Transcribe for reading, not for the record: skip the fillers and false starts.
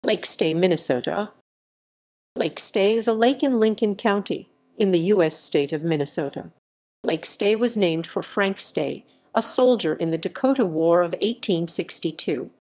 Lake Stay, Minnesota. Lake Stay is a lake in Lincoln County, in the U.S. state of Minnesota. Lake Stay was named for Frank Stay, a soldier in the Dakota War of 1862.